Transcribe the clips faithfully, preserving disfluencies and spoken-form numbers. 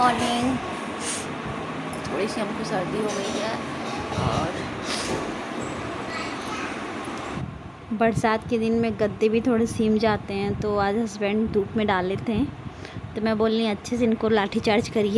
Morning. थोड़ी सी हमको सर्दी हो गई है और बरसात के दिन में गद्दे भी थोड़े सीम जाते हैं, तो आज हस्बैंड धूप में डाले थे तो मैं बोल रही अच्छे से इनको लाठी चार्ज करिए।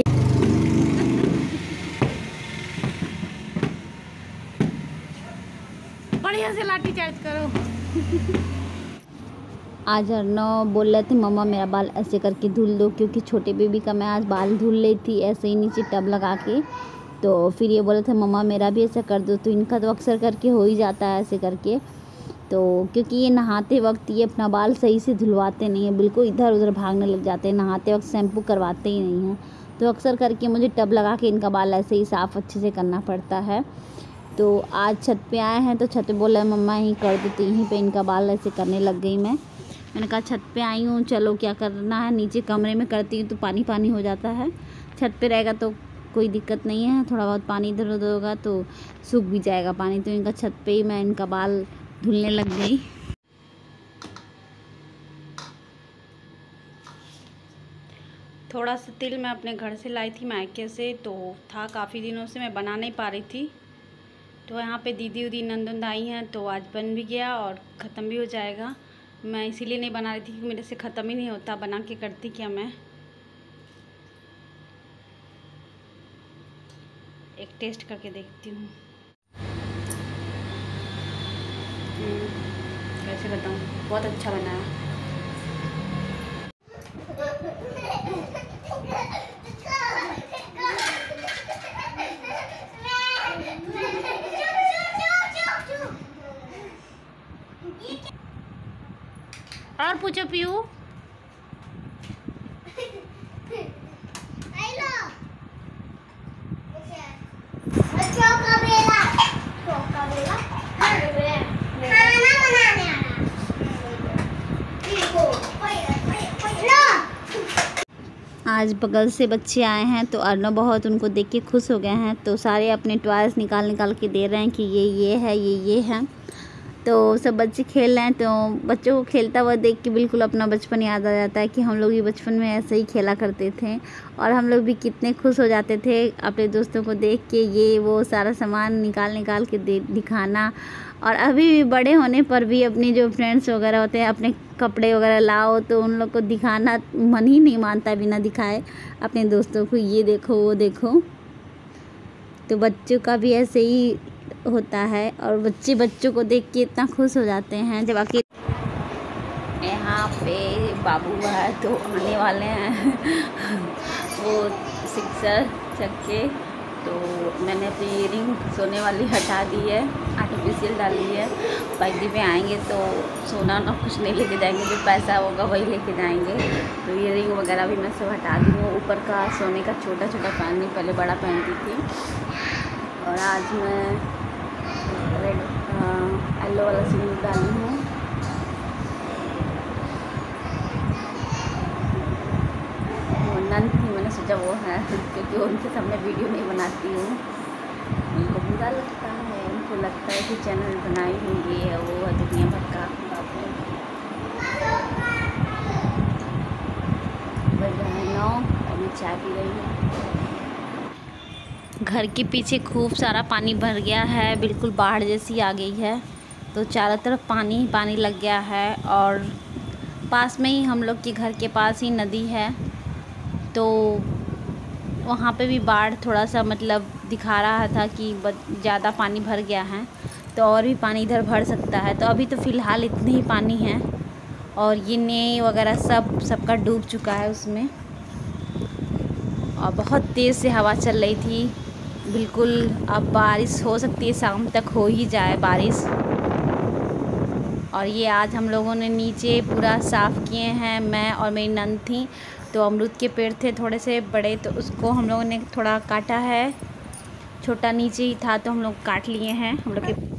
बढ़िया से लाठी चार्ज करो। आज अर्नव बोल रहे थे मम्मा मेरा बाल ऐसे करके धुल दो, क्योंकि छोटे बेबी का मैं आज बाल धुल रही थी ऐसे ही नीचे टब लगा के। तो फिर ये बोले थे मम्मा मेरा भी ऐसा कर दो, तो इनका तो अक्सर करके हो ही जाता है ऐसे करके। तो क्योंकि ये नहाते वक्त ये अपना बाल सही से धुलवाते नहीं है, बिल्कुल इधर उधर भागने लग जाते हैं, नहाते वक्त शैम्पू करवाते ही नहीं हैं। तो अक्सर करके मुझे टब लगा के इनका बाल ऐसे ही साफ़ अच्छे से करना पड़ता है। तो आज छत पे आए हैं तो छत पे बोला मम्मा यहीं कर देती, यहीं पे इनका बाल ऐसे करने लग गई मैं मैंने कहा छत पे आई हूँ, चलो क्या करना है, नीचे कमरे में करती हूँ तो पानी पानी हो जाता है, छत पे रहेगा तो कोई दिक्कत नहीं है, थोड़ा बहुत पानी इधर उधर होगा तो सूख भी जाएगा पानी। तो इनका छत पे ही मैं इनका बाल धुलने लग गई। थोड़ा सा तिल मैं अपने घर से लाई थी मायके से, तो था काफ़ी दिनों से मैं बना नहीं पा रही थी। तो यहाँ पे दीदी उदी नंदन आई हैं तो आज बन भी गया और ख़त्म भी हो जाएगा। मैं इसीलिए नहीं बना रही थी कि मेरे से ख़त्म ही नहीं होता, बना के करती क्या मैं। एक टेस्ट करके देखती हूँ कैसे बताऊँ, बहुत अच्छा बना है। और पूछो पीयू। आज बगल से बच्चे आए हैं तो अर्नव बहुत उनको देख के खुश हो गए हैं, तो सारे अपने टॉयज़ निकाल निकाल के दे रहे हैं कि ये ये है ये ये है। तो सब बच्चे खेल रहे हैं, तो बच्चों को खेलता हुआ देख के बिल्कुल अपना बचपन याद आ जाता है कि हम लोग भी बचपन में ऐसे ही खेला करते थे और हम लोग भी कितने खुश हो जाते थे अपने दोस्तों को देख के, ये वो सारा सामान निकाल निकाल के दे दिखाना। और अभी भी बड़े होने पर भी अपनी जो फ्रेंड्स वगैरह होते हैं अपने कपड़े वगैरह लाओ तो उन लोग को दिखाना मन ही नहीं मानता बिना दिखाए अपने दोस्तों को, ये देखो वो देखो। तो बच्चों का भी ऐसे ही होता है और बच्चे बच्चों को देख के इतना खुश हो जाते हैं। जब आके यहाँ पे बाबू है तो आने वाले हैं वो सिक्सर चक्के, तो मैंने अपनी इयरिंग सोने वाली हटा दी है, आर्टिफिशियल डाली है। पैदी पे आएंगे तो सोना ना कुछ नहीं लेके जाएंगे, जो पैसा होगा वही लेके जाएंगे। तो इयरिंग वगैरह भी मैं सब हटा दी हूँ। ऊपर का सोने का छोटा छोटा पहन ली, पहले बड़ा पहनती थी। और आज मैं रेड येलो वाला सिंदूर डाली हूँ। वो नन थी, मैंने सोचा वो है क्योंकि उनके सामने वीडियो नहीं बनाती हूँ, उनको बुरा लगता है, उनको लगता है कि चैनल बनाई हूँ ये है वो है दुनिया भर का। बज रहे हैं नौ और मैं चाय पी रही हूँ। घर के पीछे खूब सारा पानी भर गया है, बिल्कुल बाढ़ जैसी आ गई है, तो चारों तरफ पानी ही पानी लग गया है। और पास में ही हम लोग के घर के पास ही नदी है, तो वहाँ पे भी बाढ़ थोड़ा सा मतलब दिखा रहा था कि ज़्यादा पानी भर गया है, तो और भी पानी इधर भर सकता है। तो अभी तो फ़िलहाल इतने ही पानी है और ये ने वगैरह सब सबका डूब चुका है उसमें। और बहुत तेज़ से हवा चल रही थी, बिल्कुल अब बारिश हो सकती है, शाम तक हो ही जाए बारिश। और ये आज हम लोगों ने नीचे पूरा साफ़ किए हैं, मैं और मेरी नंद थी। तो अमरूद के पेड़ थे थोड़े से बड़े, तो उसको हम लोगों ने थोड़ा काटा है, छोटा नीचे ही था तो हम लोग काट लिए हैं हम लोग के।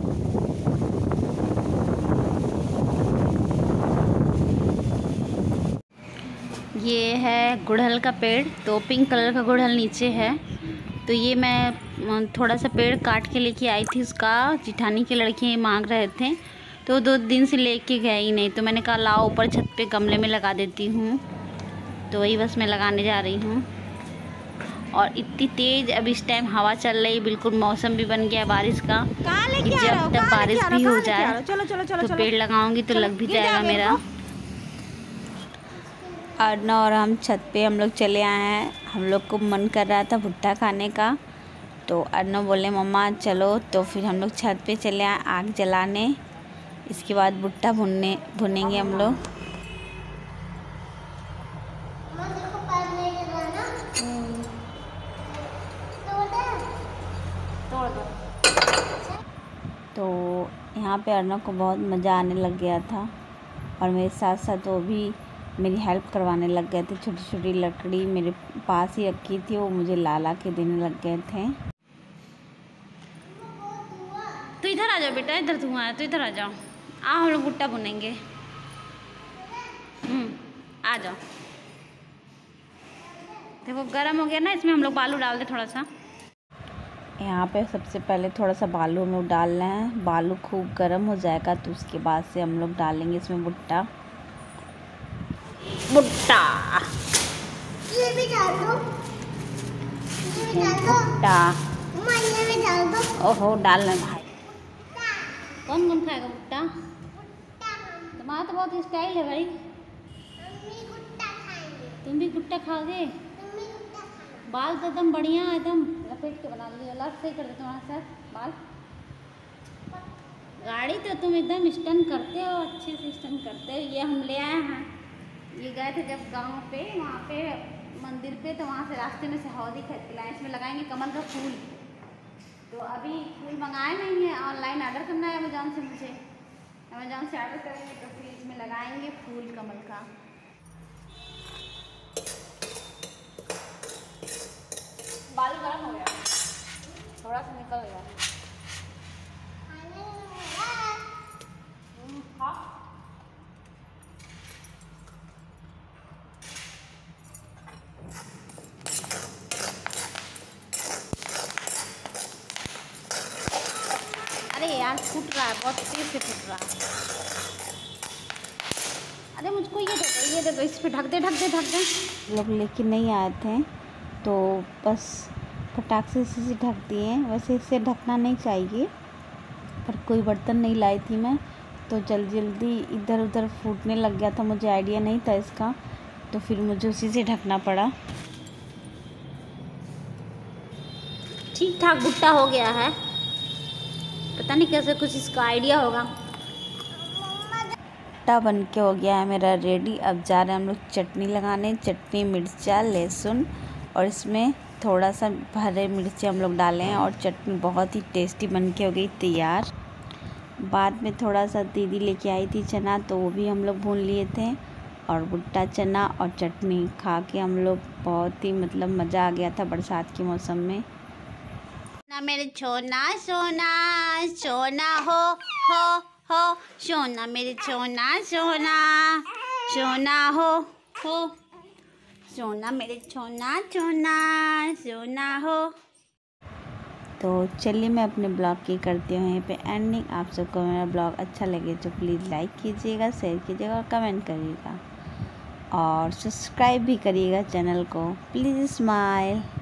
ये है गुड़हल का पेड़, तो पिंक कलर का गुड़हल नीचे है। तो ये मैं थोड़ा सा पेड़ काट के लेके आई थी, उसका जिठानी के लड़के मांग रहे थे तो दो दिन से लेके गए ही नहीं, तो मैंने कहा लाओ ऊपर छत पे गमले में लगा देती हूँ। तो वही बस मैं लगाने जा रही हूँ। और इतनी तेज़ अब इस टाइम हवा चल रही है, बिल्कुल मौसम भी बन गया बारिश का। जब तक बारिश भी हो जाए तो पेड़ लगाऊंगी तो लग भी जाएगा मेरा। अर्ना और हम छत पे हम लोग चले आए हैं। हम लोग को मन कर रहा था भुट्टा खाने का, तो अर्ना बोले मम्मा चलो, तो फिर हम लोग छत पे चले आए आग जलाने। इसके बाद भुट्टा भुनने भुनेंगे हम लोग। तो यहाँ पे अर्ना को बहुत मज़ा आने लग गया था और मेरे साथ साथ वो भी मेरी हेल्प करवाने लग गए थे। छोटी छोटी लकड़ी मेरे पास ही रखी थी, वो मुझे ला ला के देने लग गए थे। तो इधर आ जाओ बेटा, इधर धुआं है, तो इधर आ जाओ। आ हम लोग भुट्टा भुनेंगे। हम्म आ जाओ। देखो गरम हो गया ना, इसमें हम लोग बालू डाल दे थोड़ा सा। यहाँ पे सबसे पहले थोड़ा सा बालू हम लोग डाल रहे हैं। बालू खूब गर्म हो जाएगा तो उसके बाद से हम लोग डालेंगे इसमें भुट्टा। भुट्टा ये भी डाल दो, ये भी डाल दो भुट्टा, ये भी डाल दो। ओहो डालना भाई। कौन कौन खाएगा भुट्टा? तुम्हारा तो बहुत स्टाइल है भाई। तुम भी भुट्टा खाओगे? बाल तो एकदम बढ़िया एकदम लपेट के बना लिया। लास्ट सही कर दे तुम्हारा सर बाल। गाड़ी तो तुम एकदम स्टन करते हो, अच्छे से स्टन करते हो। ये हम ले आए हैं, ये गए थे जब गांव पे, वहाँ पे मंदिर पे, तो वहाँ से रास्ते में से हौदी खरीद के लाए। इसमें लगाएंगे कमल का फूल। तो अभी फूल मंगाए नहीं है, ऑनलाइन ऑर्डर करना है अमेजोन से। मुझे अमेजोन से ऑर्डर करेंगे तो फिर इसमें लगाएंगे फूल कमल का। बाल गर्म हो गया, थोड़ा सा निकल गया। अरे यार फूट रहा है, बहुत तेज से फूट रहा है। अरे मुझको ये दे दो, ये दे दो, इस पे ढक दे ढक दे ढक दे। लोग लेके नहीं आए थे तो बस फटाक से इसे ढक दिए। वैसे इसे ढकना नहीं चाहिए, पर कोई बर्तन नहीं लाई थी मैं, तो जल्दी जल्दी इधर उधर फूटने लग गया था। मुझे आइडिया नहीं था इसका, तो फिर मुझे उसी से ढकना पड़ा। ठीक ठाक भुट्टा हो गया है, पता नहीं कैसे कुछ इसका आइडिया होगा। भुट्टा बन के हो गया है मेरा रेडी। अब जा रहे हैं हम लोग चटनी लगाने। चटनी मिर्चा लहसुन और इसमें थोड़ा सा हरे मिर्ची हम लोग डाले हैं और चटनी बहुत ही टेस्टी बन के हो गई तैयार। बाद में थोड़ा सा दीदी लेके आई थी चना, तो वो भी हम लोग भून लिए थे। और भुट्टा चना और चटनी खा के हम लोग बहुत ही मतलब मज़ा आ गया था बरसात के मौसम में। ना मेरे छोना सोना सोना हो हो हो, सोना मेरे छोना सोना सोना हो हो, सोना मेरे छोना छोना सोना हो। तो चलिए मैं अपने ब्लॉग की करती हूँ यहीं पे एंडिंग। आप सबको मेरा ब्लॉग अच्छा लगे तो प्लीज़ लाइक कीजिएगा, शेयर कीजिएगा और कमेंट करिएगा और सब्सक्राइब भी करिएगा चैनल को। Please smile.